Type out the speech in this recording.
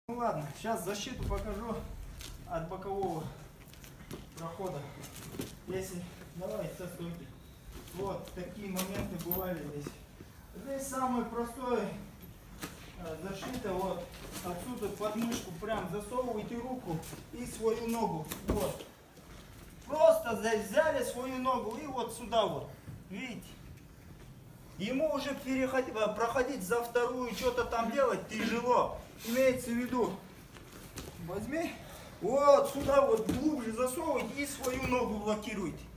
Ну ладно, сейчас защиту покажу от бокового прохода. Если, давай, со стойки. Вот такие моменты бывали здесь. Здесь самый простой защита, вот отсюда под мышку прям засовывайте руку и свою ногу. Вот. Просто здесь взяли свою ногу и вот сюда вот. Видите? Ему уже проходить за вторую, что-то там делать тяжело. Имеется в виду, возьми, вот сюда вот глубже засовывайте и свою ногу блокируйте.